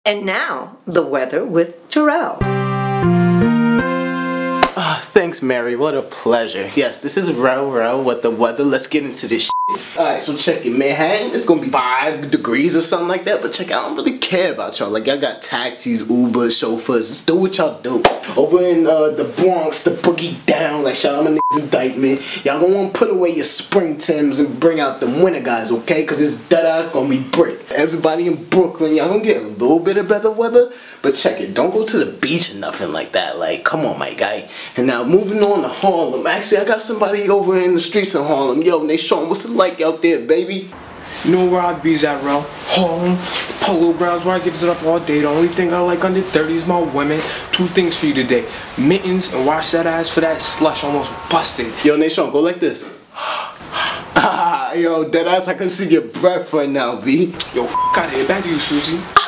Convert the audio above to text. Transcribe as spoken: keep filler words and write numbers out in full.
And now, the weather with Terrell. Ah, oh, thanks, Mary. What a pleasure. Yes, this is Rel Rel with the weather. Let's get into this shit. Alright, so check it. Manhattan, it's gonna be five degrees or something like that. But check it, I don't really care about y'all. Like, y'all got taxis, Ubers, chauffeurs. Just do what y'all do. Over in uh, the Bronx, the boogie down. Like, shout out my niggas indictment. Y'all gonna wanna put away your spring Timbs and bring out the winter guys, okay? Because this dead ass gonna be brick. Everybody in Brooklyn, y'all gonna get a little bit of better weather. But check it, don't go to the beach or nothing like that. Like, come on, my guy. And now, moving on to Harlem. Actually, I got somebody over in the streets of Harlem. Yo, they showing what's it like out there, baby. You know where I be's at, Rel? Harlem, Polo Grounds, where I gives it up all day. The only thing I like under thirty is my women. Two things for you today. Mittens and wash that ass for that slush almost busted. Yo, Nation, go like this. Ah, yo, dead ass, I can see your breath right now, B. Yo, f*** out of here. Back to you, Susie.